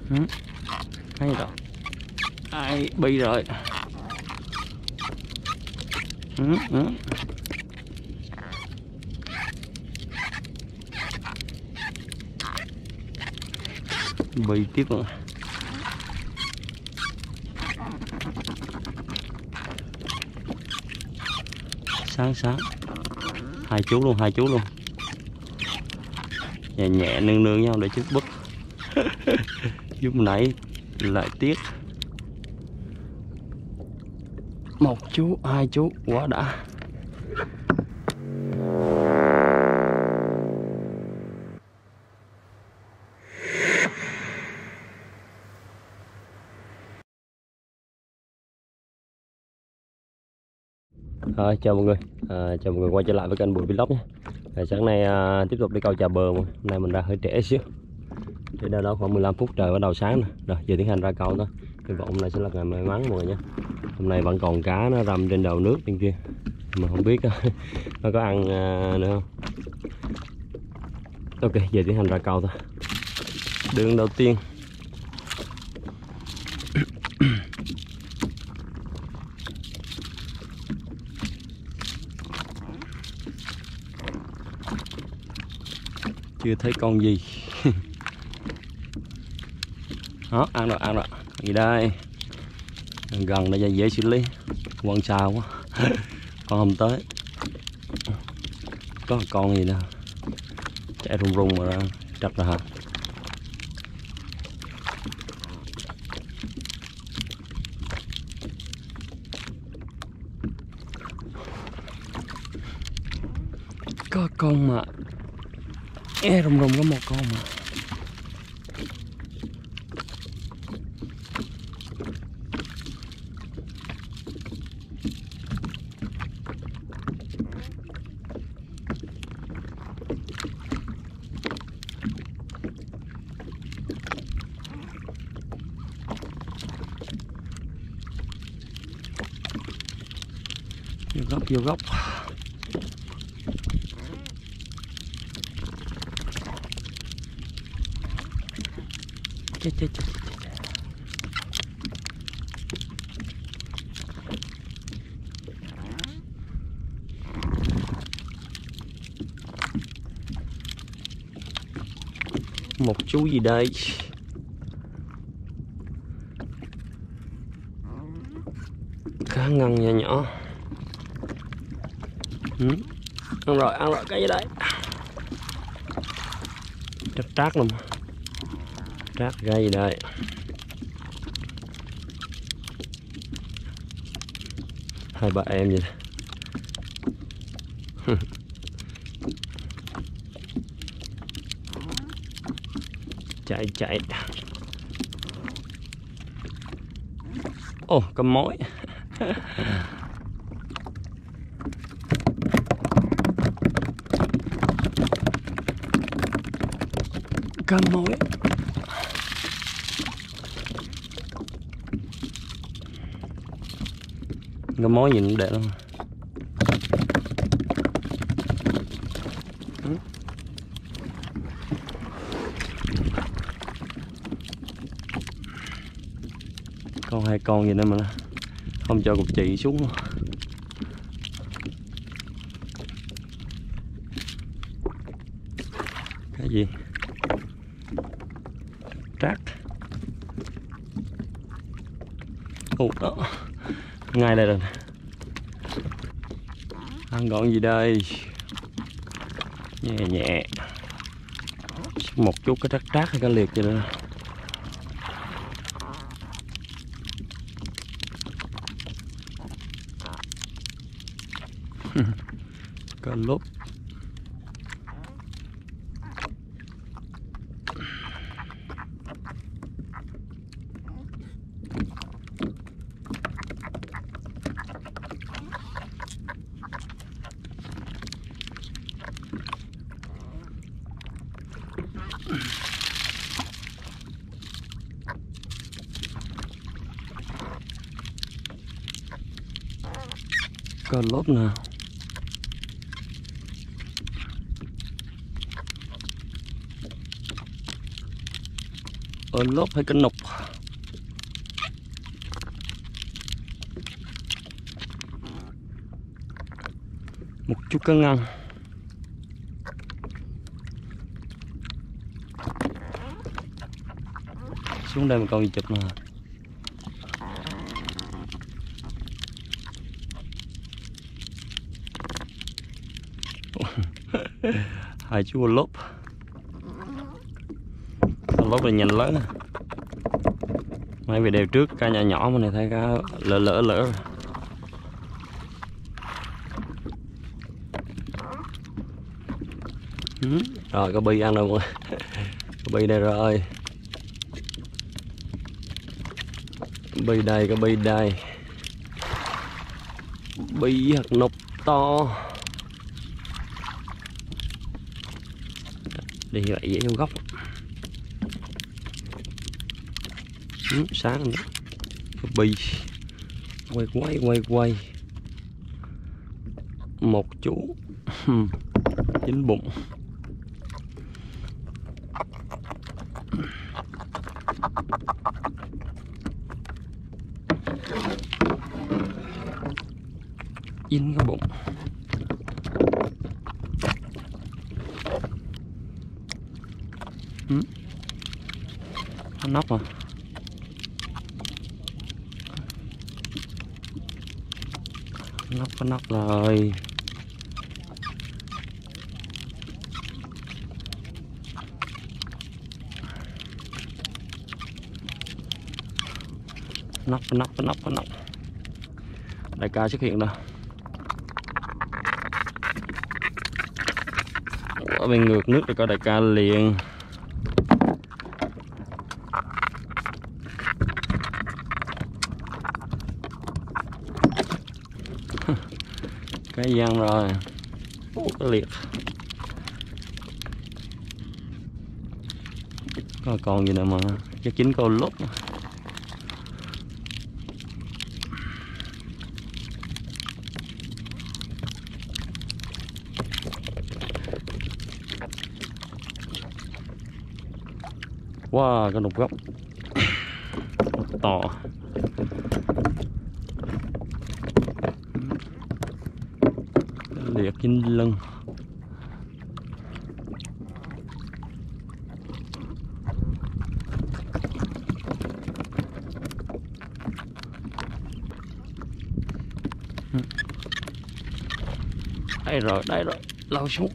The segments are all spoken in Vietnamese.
Hay rồi. Ai bị rồi. Bị tiếp rồi. Sáng hai chú luôn nhẹ nhẹ nương nhau để chút bức. Lúc nãy lại tiếc. Một chú, hai chú quá đã. Chào mọi người, chào mọi người quay trở lại với kênh Bùi Vlog nhé. Sáng nay tiếp tục đi câu chà bờ. Hôm nay mình ra hơi trễ xíu, để đâu đó khoảng 15 phút trời bắt đầu sáng nè. Rồi giờ tiến hành ra câu thôi. Hy vọng hôm nay sẽ là ngày may mắn mọi người nhé. Hôm nay vẫn còn cá nó rầm trên đầu nước bên kia, mà không biết nó có ăn nữa không. Ok, giờ tiến hành ra câu thôi. Đường đầu tiên. Chưa thấy con gì. Đó, ăn rồi. Gì đây? Gần đây dễ xử lý. Quăng sao quá. Con không tới. Có con gì nè. Chạy rung mà ra. Trật ra hả? Có con mà. Rung có một con mà. Vô góc. Chết. Một chú gì đây? Cá ngăn nhỏ. Ăn rồi cái gì đây? Trát luôn. Trát cái gì đây? Hai bà em vậy. Chạy. Ồ, cầm mối. Cầm mối. Cầm mối nhìn cũng đẹp lắm. Con hai con gì nữa mà không cho cục chì xuống. Cái gì? Trát. Ồ đó. Ngay đây rồi. Ăn gọn gì đây? Nhẹ. Một chút cái trát hay cái liệt vậy đó. Cá lốp. Cá lốp nè. lốp hay kênh nục. Một chút cá ngăn. Xuống đây một con gì chụp nè. Hai chú lốp. Lốp là nhanh lớn. Mấy vị đều trước cá nhỏ nhỏ mà này thấy cá lỡ. Rồi có bi ăn rồi mọi người. Có bi đây rồi. Bi đây, có bi đây. Bi hạt nục to. Đi vậy dễ vô góc. Sáng nữa. Có bi. Quay. Một chú. Dính bụng. Dính cái bụng. Nóc à. Nóc rồi. Nóc. Đại ca xuất hiện rồi. Ở bên ngược nước rồi có đại ca liền. Cái giăng rồi. Cái liệt. Còn gì nữa mà chắc chính con lốt. Wow, cái đục gốc to. Liệt trên lưng. Đây rồi, lau xuống.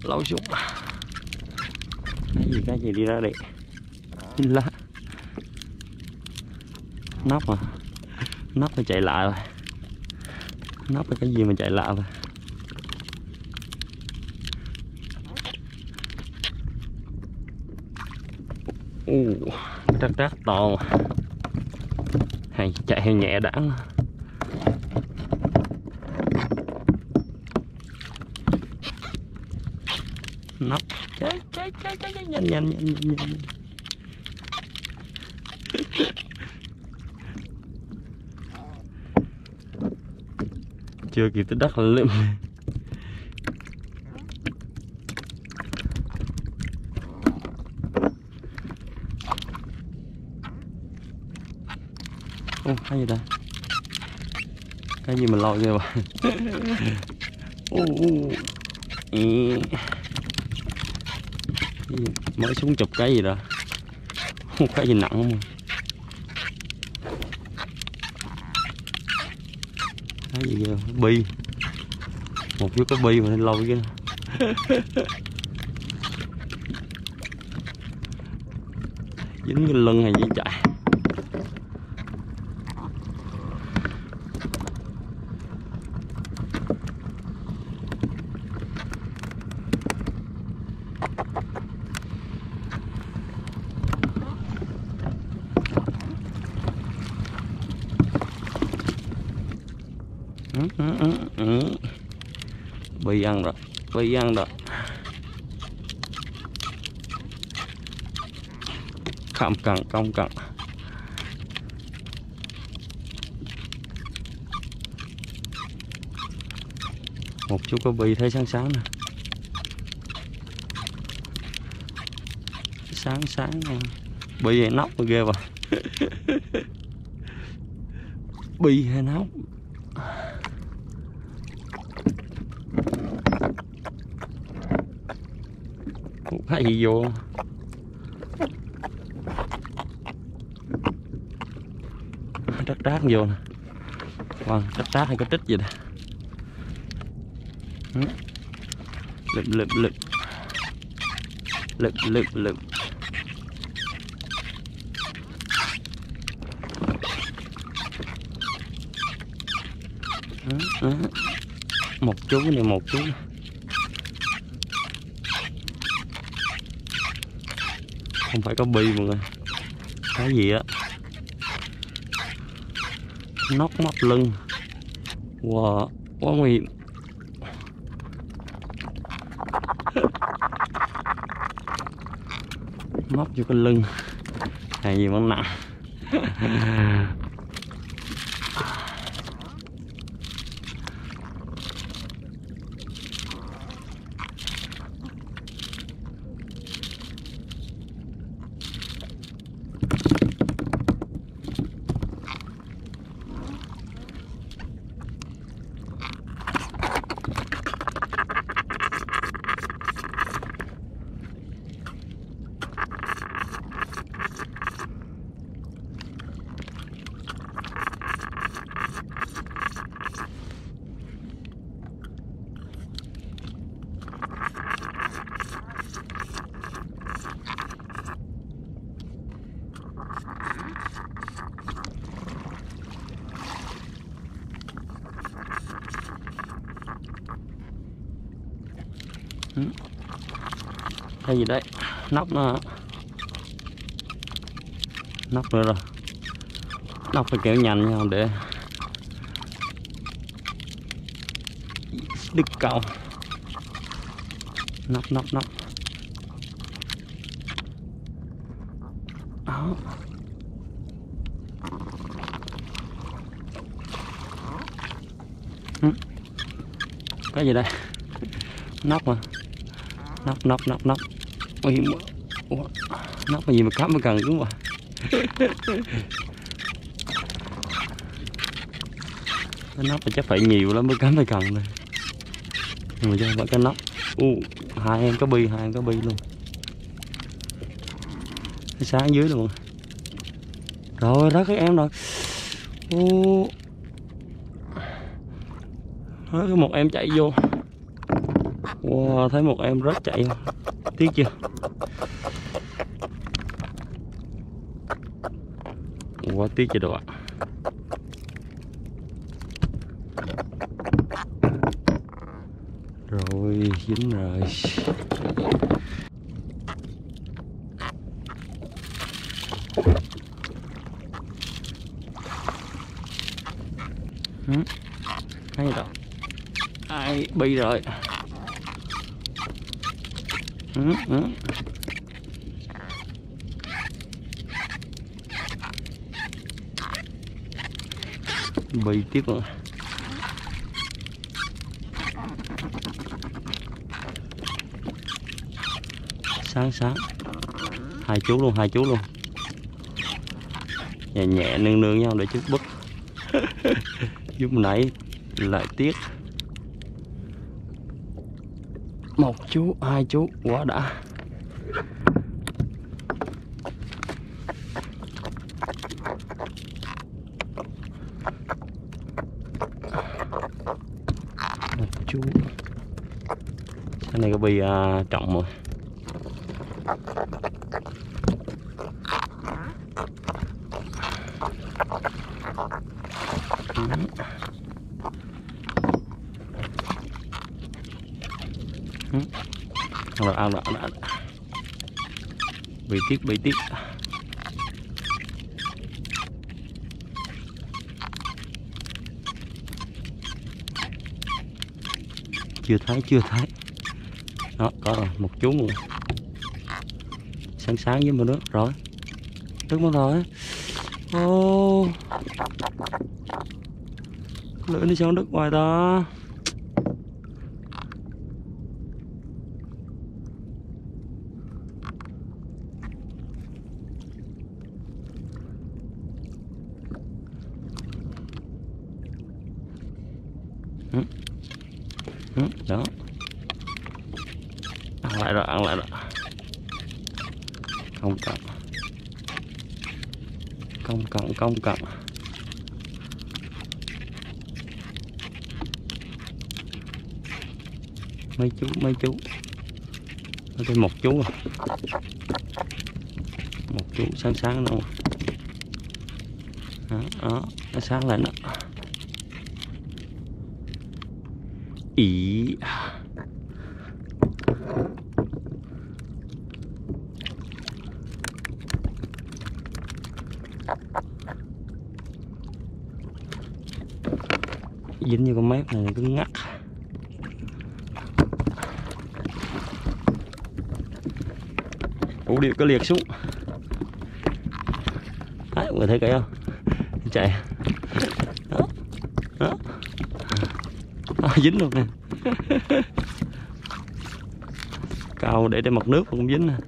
Cái gì đi ra đây? Lá. Nóc à. Nóc phải chạy lại rồi. Nóc là cái gì mà chạy lại rồi. Trắc to. Chạy hay nhẹ đãng. Nóc. Chạy nhanh. Chưa kịp tới đất là lượm. Cái gì đây? Cái gì mà lòi ghê vậy? Mới xuống chụp cái gì rồi? Cái gì nặng không? Cái gì kìa? Bi. Một chút cái bi mà nên lôi kia. Dính cái lưng hay gì chạy. Bi ăn rồi. Không cần. Một chú có bi thấy sáng nè. Sáng nè. Bi hay nóc ghê vậy. Bi hay nóc. Không thấy gì vô. Trát vô nè. Vâng, trát hay có trích gì nè. Lụm. Một chú này, một chú. Không phải có bi mọi người. Cái gì á? Nóc móc lưng. Wow, quá nguy hiểm. Móc vô cái lưng. Hay gì vẫn nặng. Cái gì đấy? Nóc nó. Nóc nữa rồi. Nóc phải kéo nhanh nha để đứt cầu. Nóc. Đó. Cái gì đây? Nóc mà. Nóc. Ôi, nóc cái gì mà cắm mà cần đúng rồi. Cái nóc thì chắc phải nhiều lắm mới cắm phải cần này. Nhưng mà chứ không phải cái nóc. Hai em có bi luôn. Cái sáng dưới luôn. Rồi đó các em rồi. Đó, cái một em chạy vô. Wow, thấy một em rớt chạy. Tiếc chưa? Quá tiếc chưa được ạ. Rồi, dính rồi. Hay đó. Ai bi rồi. Bi tiếp rồi. Sáng. Hai chú luôn. Nhẹ nương nhau để chút bức. Giúp nãy lại tiếc. Một chú, hai chú, quá đã. Một chú. Cái này có bi trọng rồi. Ăn rồi. Bị tiếc. Chưa thấy. Đó, có rồi, một chú rồi. Sáng với một nước rồi. Nước mất rồi. Lưỡi nó sao đứt ngoài ta. Đó, ăn lại rồi, ăn lại rồi. Không cần, không cần, không cần. Mấy chú có thêm một chú à. Một chú sáng đâu đó, nó sáng lên đó. Ý dính như con mép này cứng ngắc. Ủa điệu có liệt xuống. Đấy, mọi người thấy cái không? Chạy. Đó. Đó. Đó, dính luôn nè. Cao để trên mặt nước cũng dính nè.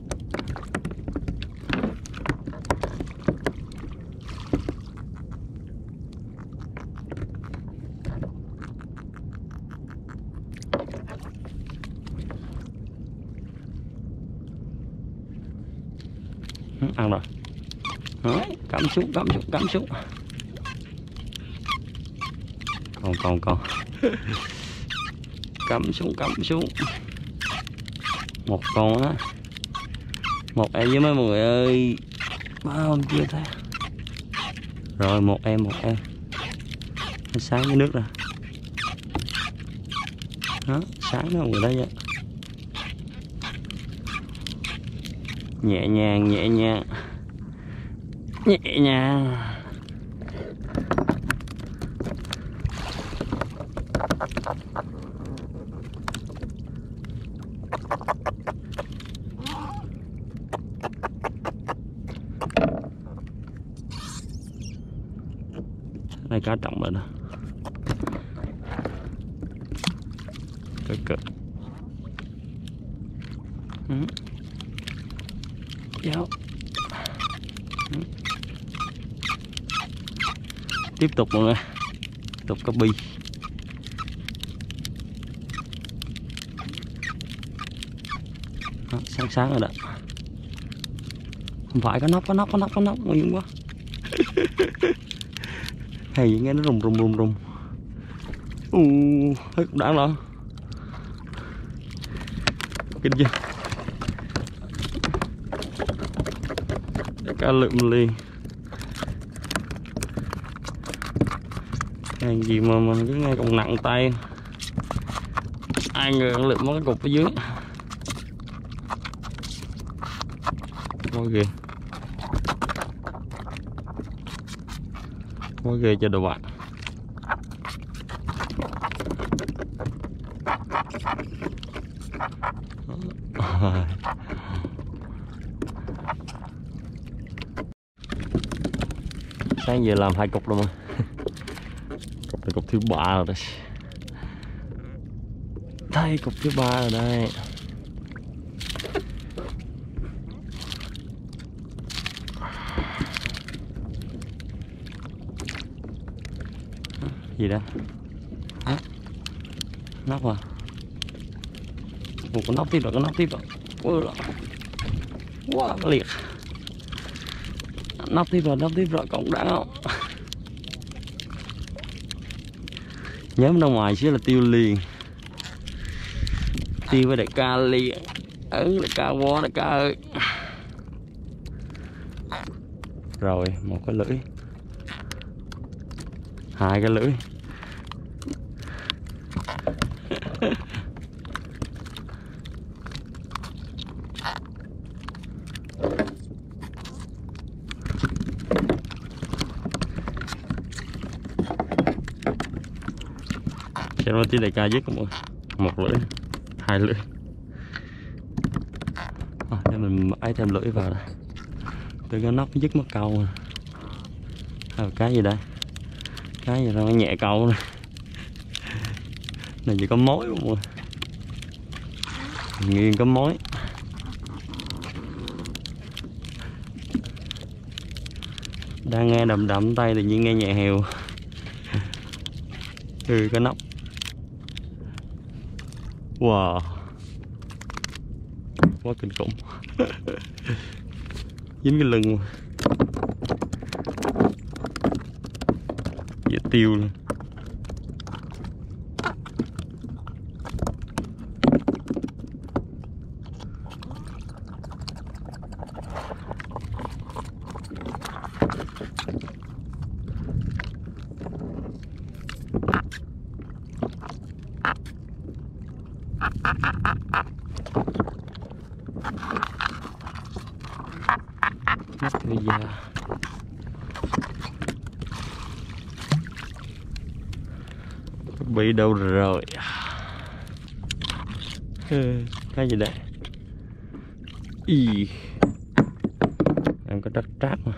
Ăn rồi. Đó, cắm xuống. Còn cắm xuống. Một con á. Một em với mấy mọi người ơi. Bao không chưa thấy. Rồi một em. Nó sáng với nước rồi. Đó, sáng đó mọi người thấy vậy. Nhẹ nhàng. Đây cá trọng rồi đó. Cực. Vô. Tiếp tục mọi người. Tiếp tục copy. Đó, sáng rồi đó. Không phải có nóc nguy hiểm quá. Hay nghe nó rùng. Thấy cũng đáng rồi. Kinh chưa? Cá lượm liền. Hàng gì mà cứ nghe còn nặng tay. Ai ngờ lượm mất cái cục ở dưới. Quá ghê cho đồ bạn. Sáng giờ làm 2 cục rồi mà. Cục này cục thứ 3 rồi đây. Đây cục thứ 3 rồi đây. Gì đó? Nóc à? Ủa, có nóc tiếp rồi. Quá liệt. Nóc tiếp rồi, còn đáng không? Nhóm ra ngoài xíu là tiêu liền. Tiêu với đại ca liền. Đại ca quá đại ca ơi. Rồi, một cái lưỡi. 2 cái lưỡi. Cho nó tí đại ca dứt một lưỡi, 2 lưỡi. Để mình ấy thêm lưỡi vào đây. Từ cái nóc dứt mất câu. Cái gì đây? Cái gì đâu nó nhẹ câu này. Này chỉ có mối không rồi. Nghiêng có mối. Đang nghe đầm tay tự nhiên nghe nhẹ hều. Cái nóc Wow, quá kinh khủng. Dính cái lưng dễ tiêu luôn. Mắt bây giờ bị đâu rồi? Cái gì đây? Em có trắc trác mà.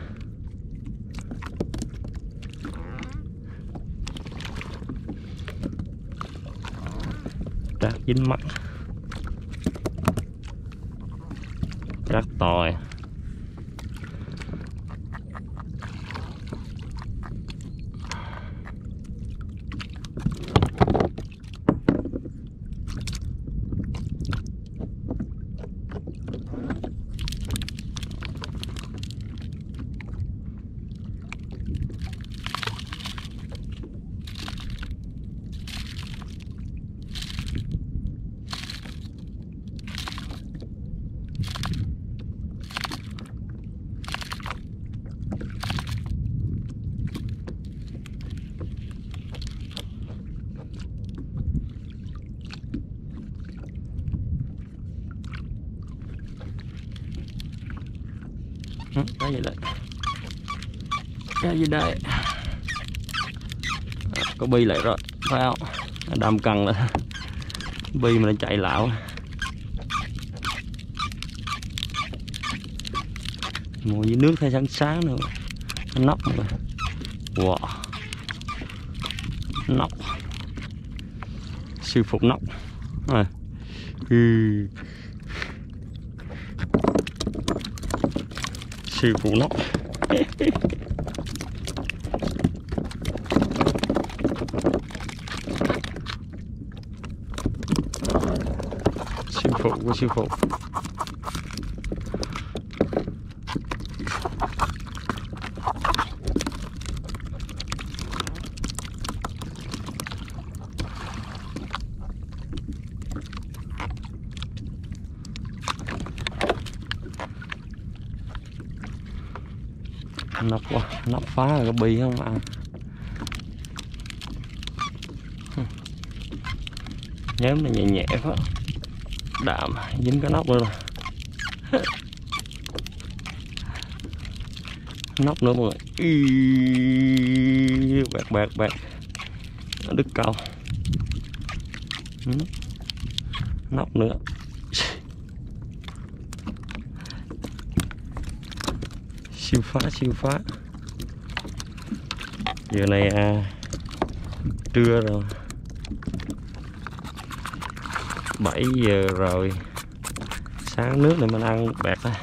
Trác dính mắt, trác tòi. Cái gì đây? Cái gì đây? Có bi lại rồi, phải không? Đâm cần là bi mà nó chạy lạo. Ngồi dưới nước thấy sáng sáng nữa. Nó nóc rồi. Wow, nóc, siêu phục nóc. Siêu phụ nóc. Siêu phụ của siêu phụ. Nóc phá là cái bi không ạ? Nhóm này nhẹ nhẹ quá, đạm dính cái nóc nữa rồi. Nóc nữa mọi người. Bạc đứt cầu. Nóc nữa. Siêu phá. Giờ này trưa rồi, 7 giờ rồi. Sáng nước này mình ăn bẹt đây.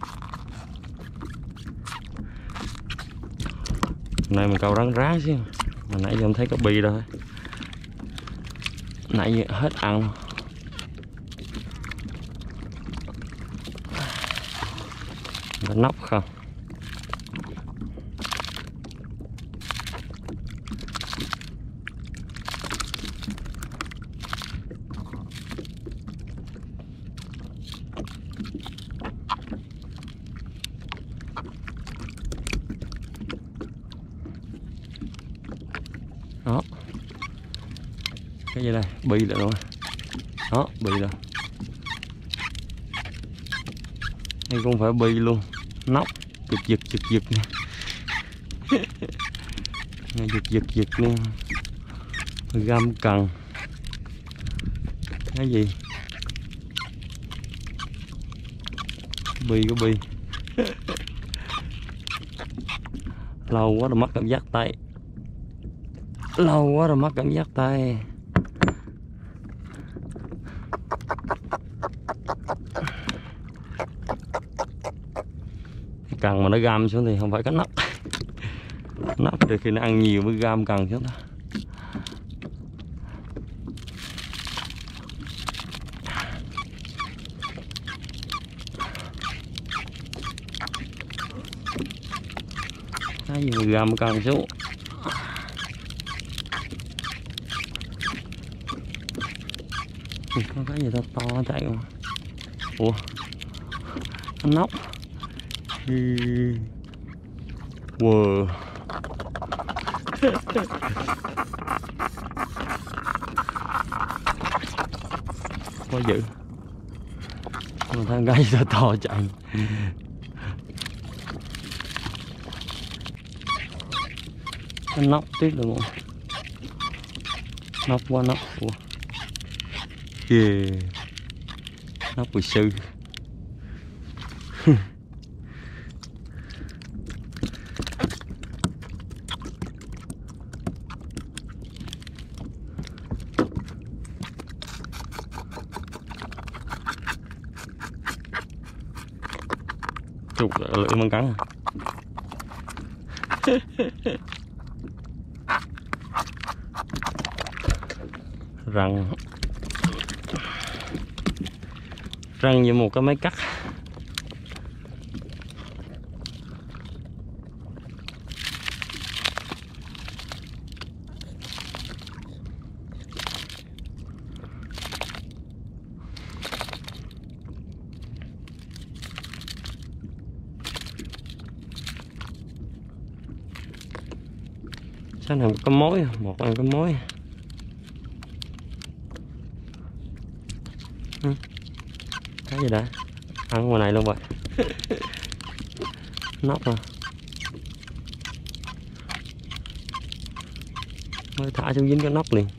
Này mình câu rắn rá chứ. Mà nãy giờ không thấy có bi đâu. Nãy giờ hết ăn. Có nóc không? Đó. Cái gì đây? Bi lại rồi. Đó, bi rồi. Đây cũng phải bi luôn. Nóc giật nè. giật nè. Găm cần. Cái gì? Bi có bi. Lâu quá rồi mất cảm giác tay. Cần mà nó găm xuống thì không phải có nóc. Nóc thì khi nó ăn nhiều mới găm cần xuống thôi. Cái gì mà gầm cần xuống. Có cái gì to to chạy không? Ủa, con nóc. Wow. Quá dữ. Mà thằng gái to to chạy. Cái nóc tiếp được không? Nóc qua nóc. Ủa. Yeah. Nóc bùi sư. Chụp lưỡi măng cắn à. Răng như một cái máy cắt. Sao này có mối, một em có mối. Cái gì đã ăn ngoài này luôn rồi. Nóc à, mới thả xuống dính cái nóc liền.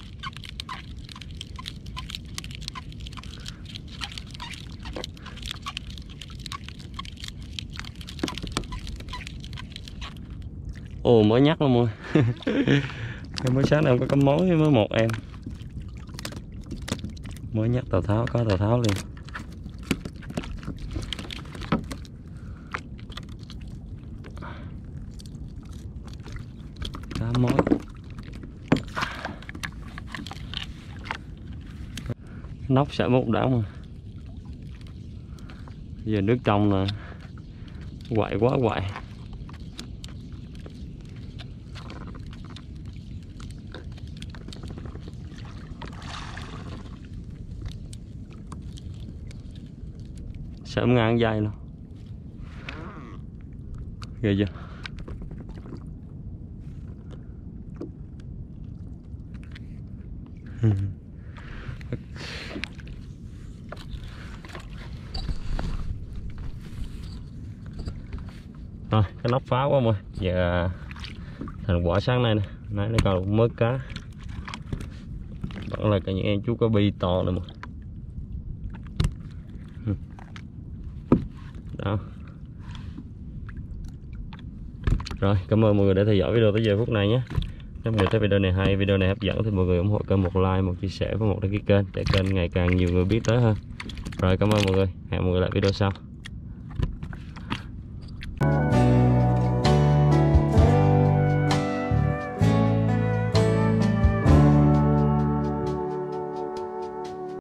Ồ, mới nhắc luôn mọi người. Em mới sáng em có mối với một em. Mới nhắc Tào Tháo, có Tào Tháo liền. Cá mối. Nóc sẽ một đảo mà. Giờ nước trong là quậy quá quậy. Sớm ngang dây luôn. Ghê chưa? Rồi, cái nóc phá quá mọi. Giờ thành quả sáng nay nè, nãy nó còn mớ cá. Vẫn là cả những em chú cá bi to này mà. Đó. Rồi, cảm ơn mọi người đã theo dõi video tới giờ phút này nhé. Nếu mọi người thấy video này hay, video này hấp dẫn thì mọi người ủng hộ kênh một like, một chia sẻ và một đăng ký kênh để kênh ngày càng nhiều người biết tới hơn. Rồi, cảm ơn mọi người. Hẹn mọi người lại video sau.